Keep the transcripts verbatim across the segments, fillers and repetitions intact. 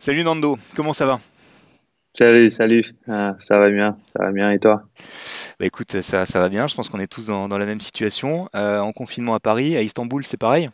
Salut Nando, comment ça va? Salut, salut. Ah, ça va bien, ça va bien et toi? Bah écoute, ça, ça va bien, je pense qu'on est tous dans, dans la même situation. Euh, en confinement à Paris, à Istanbul, c'est pareil?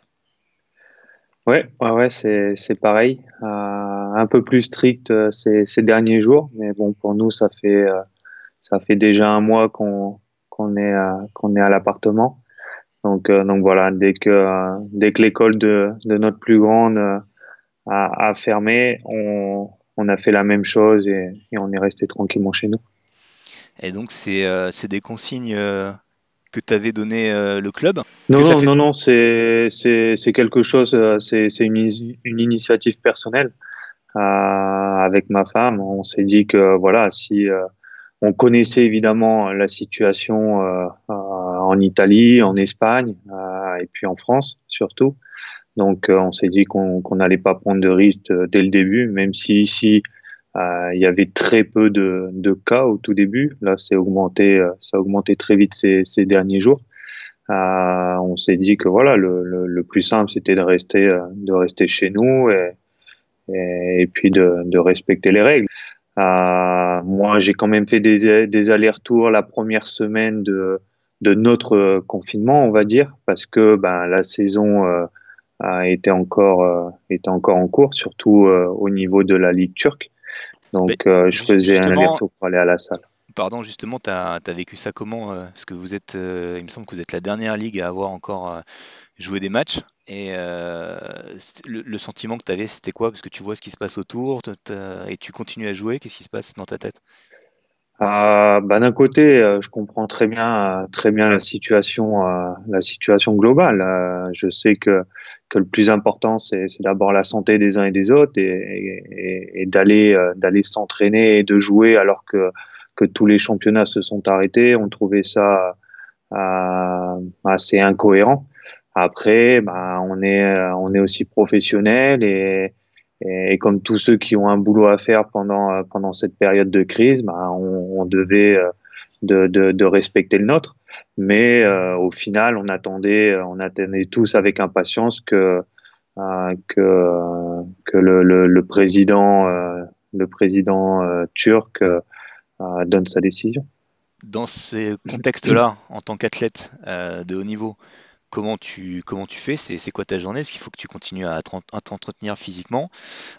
Ouais, ouais, ouais, c'est c'est pareil. Euh, un peu plus strict euh, ces, ces derniers jours, mais bon, pour nous, ça fait euh, ça fait déjà un mois qu'on qu'on est euh, qu'on est à l'appartement. Donc euh, donc voilà, dès que euh, dès que l'école de de notre plus grande euh, a, a fermé, on on a fait la même chose et, et on est resté tranquillement chez nous. Et donc c'est euh, c'est des consignes euh, que t'avait donné euh, le club, que Non, t'as non, fait. non, non, c'est c'est c'est quelque chose, euh, c'est c'est une, ini- une initiative personnelle. Euh, avec ma femme, on s'est dit que voilà, si euh, on connaissait évidemment la situation euh, euh, en Italie, en Espagne euh, et puis en France surtout. Donc euh, on s'est dit qu'on qu'on n'allait pas prendre de risques euh, dès le début, même si ici euh, il y avait très peu de, de cas au tout début. Là, c'est augmenté, euh, ça a augmenté très vite ces, ces derniers jours. Euh, on s'est dit que voilà, le, le, le plus simple c'était de rester euh, de rester chez nous et, et, et puis de, de respecter les règles. Euh, moi, j'ai quand même fait des, des allers-retours la première semaine de, de notre euh, confinement, on va dire, parce que ben, la saison euh, a été encore, euh, était encore en cours, surtout euh, au niveau de la Ligue turque. Mais Donc, euh, je ju- faisais un justement, aller-retour pour aller à la salle. pardon, justement, t'as, t'as vécu ça comment? euh, Parce que vous êtes, euh, il me semble que vous êtes la dernière ligue à avoir encore euh, joué des matchs. Et euh, c'est- le, le sentiment que t'avais, c'était quoi? Parce que tu vois ce qui se passe autour, t'as- t'as- et tu continues à jouer, qu'est-ce qui se passe dans ta tête? Euh, bah, d'un côté, euh, je comprends très bien, euh, très bien la situation, euh, la situation globale. Euh, je sais que que le plus important, c'est c'est d'abord la santé des uns et des autres et, et, et d'aller euh, d'aller s'entraîner et de jouer alors que que tous les championnats se sont arrêtés. On trouvait ça euh, assez incohérent. Après, bah, on est euh, on est aussi professionnel et et, et comme tous ceux qui ont un boulot à faire pendant, euh, pendant cette période de crise, bah, on, on devait euh, de, de, de respecter le nôtre. Mais euh, au final, on attendait, on attendait tous avec impatience que, euh, que, euh, que le, le, le président, euh, le président euh, turc euh, donne sa décision. Dans ces contextes-là, en tant qu'athlète euh, de haut niveau, comment tu, comment tu fais? C'est, c'est quoi ta journée? Parce qu'il faut que tu continues à t'en- à t'entretenir physiquement.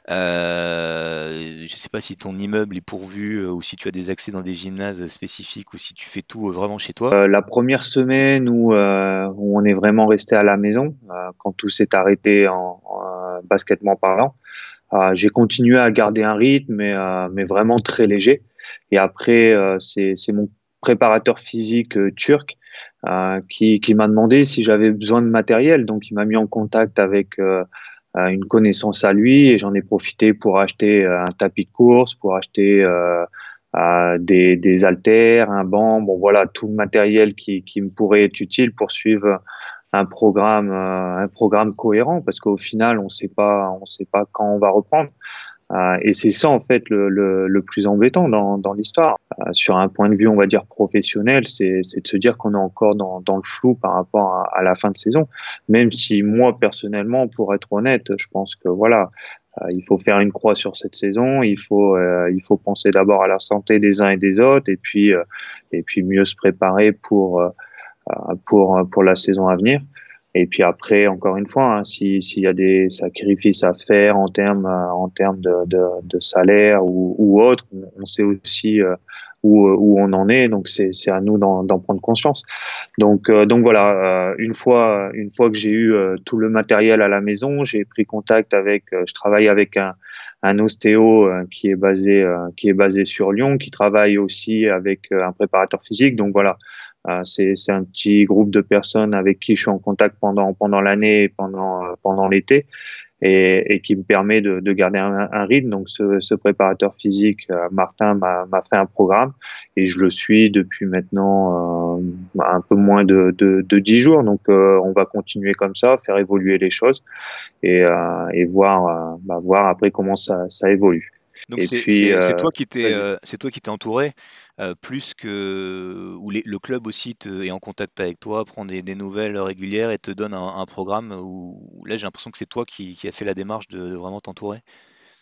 Euh, je ne sais pas si ton immeuble est pourvu euh, ou si tu as des accès dans des gymnases spécifiques ou si tu fais tout euh, vraiment chez toi. Euh, la première semaine où, euh, où on est vraiment resté à la maison, euh, quand tout s'est arrêté en, en basketement parlant, Euh, j'ai continué à garder un rythme, mais, euh, mais vraiment très léger. Et après, euh, c'est, c'est mon préparateur physique euh, turc euh, qui, qui m'a demandé si j'avais besoin de matériel. Donc, il m'a mis en contact avec euh, euh, une connaissance à lui et j'en ai profité pour acheter euh, un tapis de course, pour acheter euh, euh, des, des haltères, un banc, bon voilà, tout le matériel qui, qui me pourrait être utile pour suivre un programme, euh, un programme cohérent, parce qu'au final, on sait pas, on sait pas quand on va reprendre. Euh, et c'est ça en fait le, le, le plus embêtant dans, dans l'histoire. Euh, sur un point de vue, on va dire professionnel, c'est, c'est de se dire qu'on est encore dans, dans le flou par rapport à, à la fin de saison. Même si moi personnellement, pour être honnête, je pense que voilà, euh, il faut faire une croix sur cette saison. Il faut, euh, il faut penser d'abord à la santé des uns et des autres, et puis, euh, et puis mieux se préparer pour euh, pour, pour la saison à venir. Et puis après, encore une fois, hein, si, s'il y a des sacrifices à faire en termes, en termes de, de, de salaire ou, ou autre, on, on sait aussi euh, où, où on en est. Donc c'est, c'est à nous d'en, d'en prendre conscience. Donc, euh, donc voilà, euh, une fois, une fois que j'ai eu euh, tout le matériel à la maison, j'ai pris contact avec, euh, je travaille avec un, un ostéo euh, qui est basé, euh, qui est basé sur Lyon, qui travaille aussi avec euh, un préparateur physique. Donc voilà, euh, c'est, c'est un petit groupe de personnes avec qui je suis en contact pendant, pendant l'année et pendant, euh, pendant l'été et, et qui me permet de, de garder un, un rythme. Donc, ce, ce préparateur physique, euh, Martin, m'a, m'a fait un programme et je le suis depuis maintenant euh, un peu moins de, de, de dix jours. Donc, euh, on va continuer comme ça, faire évoluer les choses et, euh, et voir, euh, bah, voir après comment ça, ça évolue. Donc Et c'est puis, c'est- c'est euh, toi qui t'es vas-y. euh, c'est toi qui t'es entouré euh, plus que ou les- le club aussi te, est en contact avec toi, prend des, des nouvelles régulières et te donne un, un programme où là j'ai l'impression que c'est toi qui, qui a fait la démarche de, de vraiment t'entourer.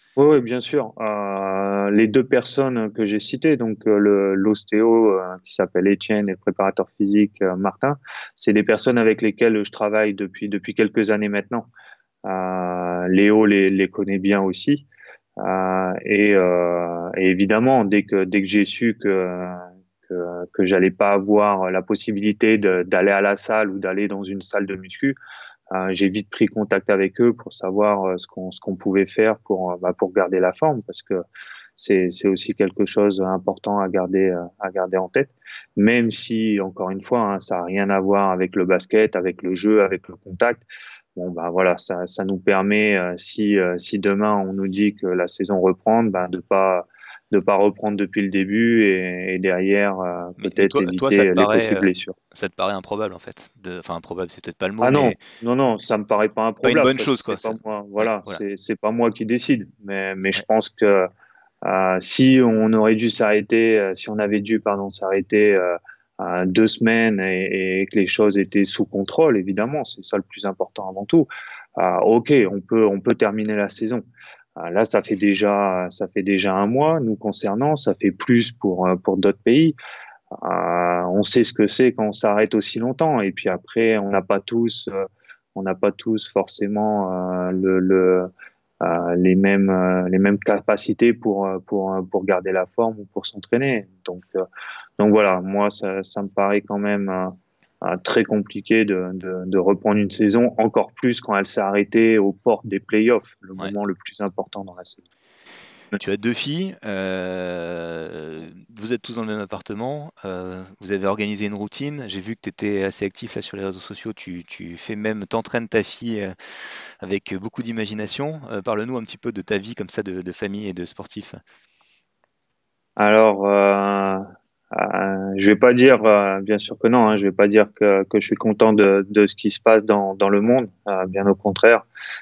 Oui, oui, bien sûr. Euh, les deux personnes que j'ai citées, donc euh, le l'ostéo euh, qui s'appelle Étienne et le préparateur physique euh, Martin, c'est des personnes avec lesquelles je travaille depuis depuis quelques années maintenant. Euh, Léo les, les connaît bien aussi. Euh, et, euh, et évidemment, dès que dès que j'ai su que que, que j'allais pas avoir la possibilité de- d'aller à la salle ou d'aller dans une salle de muscu, euh, j'ai vite pris contact avec eux pour savoir euh, ce qu'on ce qu'on pouvait faire pour euh, bah, pour garder la forme parce que c'est c'est aussi quelque chose d'important à garder euh, à garder en tête. Même si encore une fois, hein, ça a rien à voir avec le basket, avec le jeu, avec le contact. Bon bah voilà, ça ça nous permet euh, si euh, si demain on nous dit que la saison reprend, bah, de pas de pas reprendre depuis le début et, et derrière euh, Mais, mais peut-être toi, toi, ça te éviter les paraît, possibles euh, blessures. ça te paraît improbable en fait. De, enfin, improbable, c'est peut-être pas le mot, Ah mais non, non, non, ça me paraît pas pas une improbable bonne parce que chose, quoi. c'est pas Ça- moi, ouais, voilà, voilà. c'est c'est pas moi qui décide. Mais mais je Ouais. pense que euh, si on aurait dû s'arrêter, euh, si on avait dû, pardon, s'arrêter euh, à deux semaines et, et que les choses étaient sous contrôle, évidemment, c'est ça le plus important avant tout. Euh, ok, on peut on peut terminer la saison. Euh, là, ça fait déjà ça fait déjà un mois nous concernant, ça fait plus pour euh, pour d'autres pays. Euh, on sait ce que c'est quand on s'arrête aussi longtemps. Et puis après, on n'a pas tous, euh, on n'a pas tous forcément euh, le, le, euh, les mêmes, euh, les mêmes capacités pour, euh, pour, euh, pour garder la forme ou pour s'entraîner. Donc, euh, donc voilà, moi, ça, ça me paraît quand même euh, euh, très compliqué de, de, de reprendre une saison, encore plus quand elle s'est arrêtée aux portes des playoffs, le Ouais. moment le plus important dans la saison. Tu as deux filles, euh, vous êtes tous dans le même appartement, euh, vous avez organisé une routine. J'ai vu que tu étais assez actif là sur les réseaux sociaux. Tu, tu fais même, t'entraînes ta fille euh, avec beaucoup d'imagination. Euh, parle-nous un petit peu de ta vie comme ça de, de famille et de sportif. Alors, euh, euh, je vais pas dire, euh, bien sûr que non, hein, je vais pas dire que, que je suis content de, de ce qui se passe dans, dans le monde, euh, bien au contraire.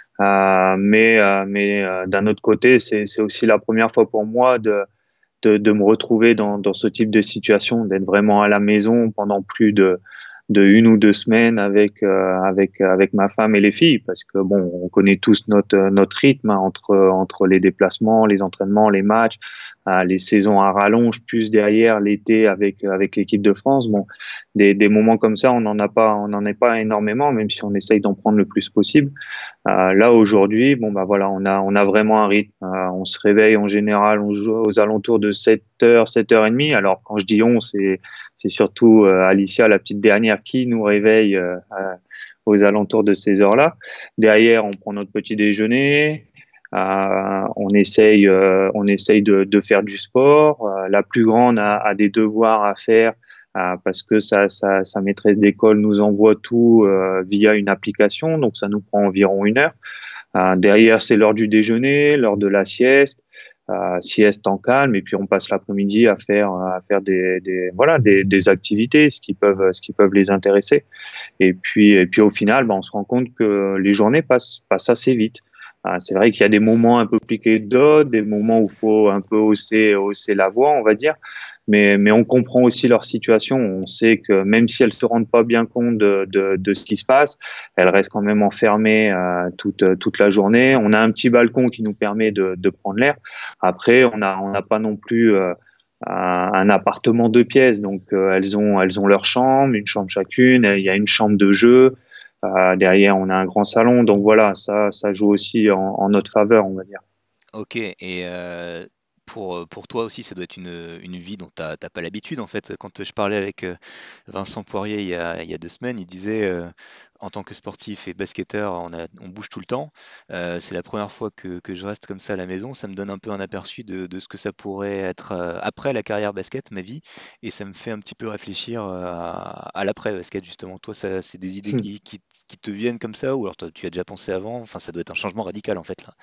Euh, mais euh, mais euh, d'un autre côté, c'est, c'est aussi la première fois pour moi de, de, de me retrouver dans, dans ce type de situation, d'être vraiment à la maison pendant plus de, de une ou deux semaines avec, euh, avec, avec ma femme et les filles, parce que bon, on connaît tous notre, notre rythme hein, entre, entre les déplacements, les entraînements, les matchs, euh, les saisons à rallonge, plus derrière l'été avec, avec l'équipe de France. Bon, des, des moments comme ça, on n'en a pas, on n'en est pas énormément, même si on essaye d'en prendre le plus possible. Euh, là aujourd'hui, bon bah voilà, on a on a vraiment un rythme. Euh, on se réveille en général, on joue aux alentours de sept heures, sept heures trente. Alors quand je dis on, c'est c'est surtout euh, Alicia, la petite dernière, qui nous réveille euh, euh, aux alentours de ces heures-là. Derrière, on prend notre petit déjeuner. Euh, on essaye, euh, on essaye de, de faire du sport. Euh, la plus grande a, a des devoirs à faire euh, parce que sa, sa, sa maîtresse d'école nous envoie tout euh, via une application, donc ça nous prend environ une heure. Euh, derrière, c'est l'heure du déjeuner, l'heure de la sieste, euh, sieste en calme, et puis on passe l'après-midi à faire à faire des, des voilà des, des activités, ce qui peuvent ce qui peuvent les intéresser. Et puis et puis au final, ben, on se rend compte que les journées passent passent assez vite. Euh, c'est vrai qu'il y a des moments un peu plus que d'autres, des moments où il faut un peu hausser hausser la voix, on va dire. Mais, mais on comprend aussi leur situation. On sait que même si elles se rendent pas bien compte de, de, de ce qui se passe, elles restent quand même enfermées euh, toute, toute la journée. On a un petit balcon qui nous permet de, de prendre l'air. Après, on n'a on n'a pas non plus euh, un, un appartement de pièces. Donc, euh, elles, ont, elles ont leur chambre, une chambre chacune. Il y a une chambre de jeu. Euh, derrière, on a un grand salon. Donc voilà, ça, ça joue aussi en, en notre faveur, on va dire. Ok, et euh, pour, euh, pour toi aussi, ça doit être une, une vie dont tu n'as pas l'habitude en fait. Quand je parlais avec euh, Vincent Poirier il y a, il y a deux semaines, il disait euh, en tant que sportif et basketteur, on a, on bouge tout le temps. Euh, c'est la première fois que, que je reste comme ça à la maison. Ça me donne un peu un aperçu de, de ce que ça pourrait être euh, après la carrière basket, ma vie, et ça me fait un petit peu réfléchir euh, à, à l'après basket justement. Toi, ça, c'est des idées qui, qui, qui te viennent comme ça, ou alors toi, tu as déjà pensé avant. Enfin, ça doit être un changement radical en fait là.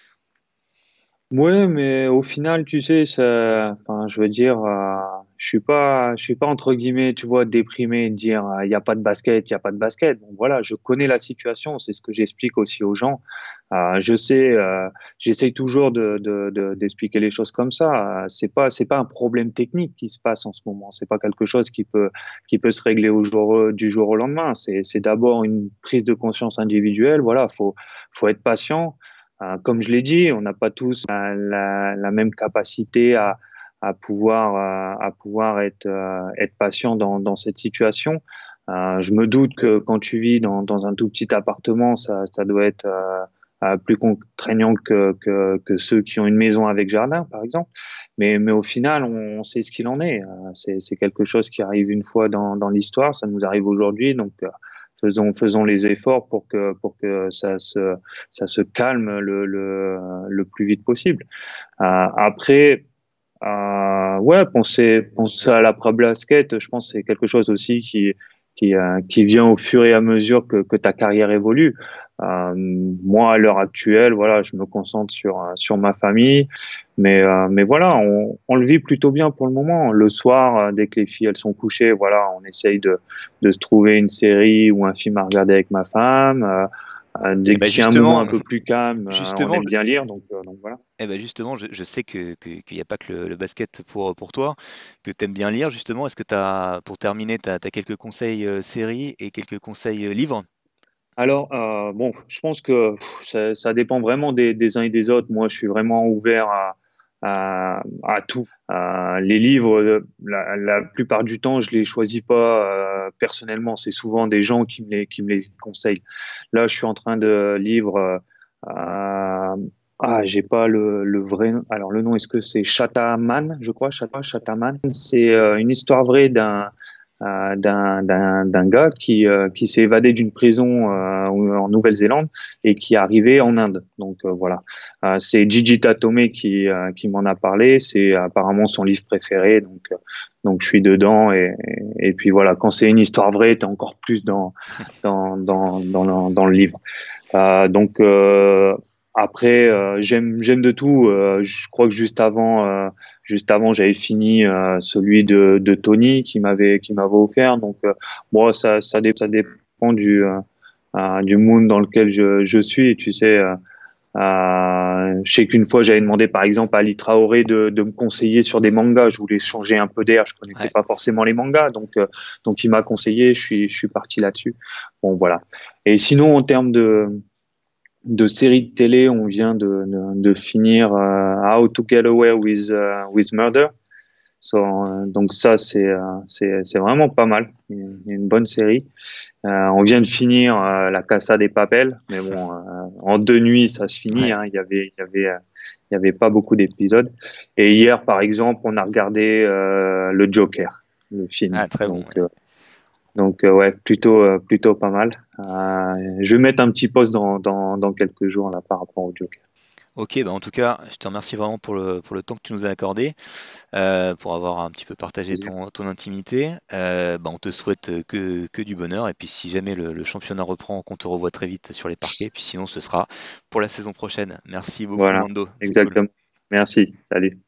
Ouais, mais au final, tu sais, ça, enfin, je veux dire, euh, je suis pas, je suis pas entre guillemets, tu vois, déprimé et de dire, euh, il y a pas de basket, il y a pas de basket. Bon, voilà, je connais la situation, c'est ce que j'explique aussi aux gens. Euh, je sais, euh, j'essaye toujours de, de, de- d'expliquer les choses comme ça. Euh, C'est pas, c'est pas un problème technique qui se passe en ce moment. C'est pas quelque chose qui peut, qui peut se régler au jour, du jour au lendemain. C'est, c'est d'abord une prise de conscience individuelle. Voilà, faut, faut être patient. Euh, comme je l'ai dit, on n'a pas tous la, la, la même capacité à, à pouvoir, euh, à pouvoir être, euh, être patient dans, dans cette situation. Euh, je me doute que quand tu vis dans, dans un tout petit appartement, ça, ça doit être euh, euh, plus contraignant que, que, que ceux qui ont une maison avec jardin, par exemple. Mais, mais au final, on, on sait ce qu'il en est. Euh, c'est, c'est quelque chose qui arrive une fois dans, dans l'histoire, ça nous arrive aujourd'hui, donc euh, faisons, faisons les efforts pour que, pour que ça se, ça se calme le, le, le plus vite possible. Euh, après, euh, ouais, penser, penser à l'après-basket, je pense que c'est quelque chose aussi qui, qui, euh, qui vient au fur et à mesure que, que ta carrière évolue. Euh, moi, à l'heure actuelle, voilà, je me concentre sur, euh, sur ma famille, mais, euh, mais voilà, on, on le vit plutôt bien pour le moment. Le soir, euh, dès que les filles elles sont couchées, voilà, on essaye de, de se trouver une série ou un film à regarder avec ma femme. Euh, euh, Et dès ben qu'il y a un moment justement, un peu plus calme, euh, on justement, aime bien lire, donc, euh, donc voilà. Eh ben justement, je, je sais que, que- qu'il n'y a pas que le, le basket pour, pour toi, que tu aimes bien lire, justement. Est-ce que tu as, pour terminer, tu as, quelques conseils euh, séries et quelques conseils euh, livres? Alors, euh, bon, je pense que pff, ça, ça dépend vraiment des, des uns et des autres. Moi, je suis vraiment ouvert à, à, à tout. Euh, les livres, euh, la, la plupart du temps, je les choisis pas euh, personnellement. C'est souvent des gens qui me les, qui me les conseillent. Là, je suis en train de lire. Euh, euh, ah, j'ai pas le, le vrai. Alors, le nom, est-ce que c'est Shataman, je crois, Chata, Shataman. C'est euh, une histoire vraie d'un euh, d'un d'un d'un gars qui euh, qui s'est évadé d'une prison euh, en Nouvelle-Zélande et qui est arrivé en Inde. Donc euh, voilà, euh, c'est Gigi Tatome qui euh, qui m'en a parlé. C'est apparemment son livre préféré. Donc euh, donc je suis dedans et et puis voilà, quand c'est une histoire vraie, t'es encore plus dans dans dans dans le, dans le livre. Euh, donc euh, après, euh, j'aime j'aime de tout. Euh, je crois que juste avant, euh, juste avant, j'avais fini euh, celui de, de Tony qui m'avait qui m'avait offert. Donc euh, bon, ça ça, dé- ça dépend du euh, euh, du mood dans lequel je, je suis. Tu sais, euh, euh, je sais qu'une fois j'avais demandé par exemple à Ali Traoré de, de me conseiller sur des mangas. Je voulais changer un peu d'air. Je connaissais Ouais. pas forcément les mangas, donc euh, donc il m'a conseillé. Je suis je suis parti là-dessus. Bon voilà. Et sinon en termes de de séries de télé, on vient de, de, de finir euh, How to Get Away with, uh, with Murder. So, euh, donc ça, c'est euh, c'est c'est vraiment pas mal, une, une bonne série. Euh, on vient de finir euh, La Casa des Papel, mais bon, euh, en deux nuits, ça se finit. Ouais. Hein. Il y avait, il y avait, euh, il y avait pas beaucoup d'épisodes. Et hier, par exemple, on a regardé euh, le Joker, le film. Ah, très bon. Donc, Ouais. euh, donc euh, ouais, plutôt, euh, plutôt pas mal. Euh, je vais mettre un petit post dans, dans, dans quelques jours là par rapport au Joker. Ok, bah en tout cas, je te remercie vraiment pour le, pour le temps que tu nous as accordé, euh, pour avoir un petit peu partagé Plaisir. ton, ton intimité. Euh, bah, on te souhaite que, que du bonheur. Et puis si jamais le, le championnat reprend, qu'on te revoit très vite sur les parquets. Puis sinon, ce sera pour la saison prochaine. Merci beaucoup, Voilà, Mando. C'est cool. exactement. Merci. Salut.